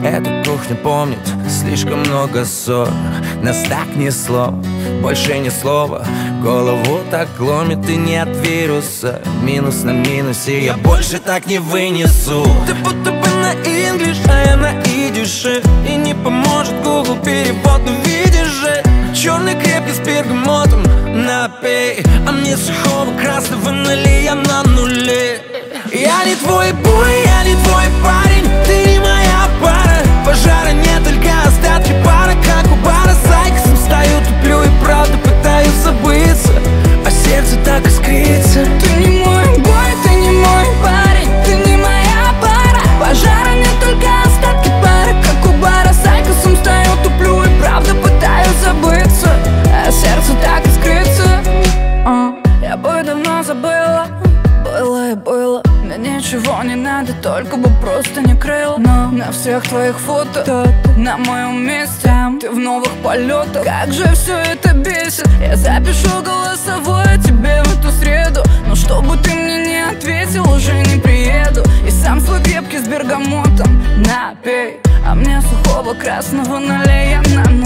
Эта кухня помнит слишком много ссор. Нас так несло, больше ни слова. Голову так ломит и нет вируса. Минус на минусе, я больше так не вынесу. Ты будто бы на инглиш, а я на идише. И не поможет Google перевод, но видишь же, черный крепкий с бергамотом напей. А мне сухого красного налей, я на нуле. Я не твой бой, я не твой парень, ты не моя пара. Пожара нет, только остатки пара. Как у бара с айкосом стою, туплю и правда пытаюсь забыться, а сердце так искрится. Ты не мой бой, ты не мой парень, ты не моя пара. Пожара нет, только остатки пара. Как у бара с айкосом стою, туплю и правда пытаюсь забыться, а сердце так искрится. Я бы давно забыла, было и было. Мне ничего не надо, только бы просто не крыл. Но на всех твоих фото, на моем месте, ты в новых полетах. Как же все это бесит. Я запишу голосовое тебе в эту среду, но чтобы ты мне не ответил, уже не приеду. И сам свой крепкий с бергамотом напей, а мне сухого красного налей, я на